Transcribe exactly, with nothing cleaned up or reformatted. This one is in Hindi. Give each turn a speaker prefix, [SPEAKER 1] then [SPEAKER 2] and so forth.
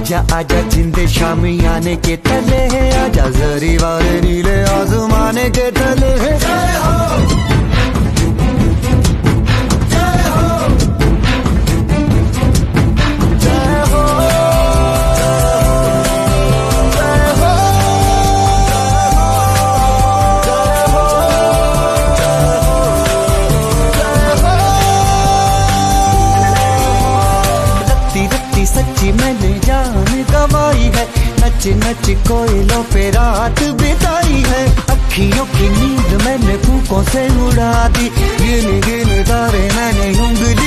[SPEAKER 1] आजा आजा जिंदे शामी आने के तले है, आजा जरी वाले नीले आसमाने के तले है। जय हो जय हो जय हो जय हो रत्ती रत्ती सच्ची मैंने जान गवाई है, नच नच कोयलों पे रात बिताई है। अखियों की नींद मैंने फूकों से उड़ा दी, गिन गिन तारे मैंने उंगली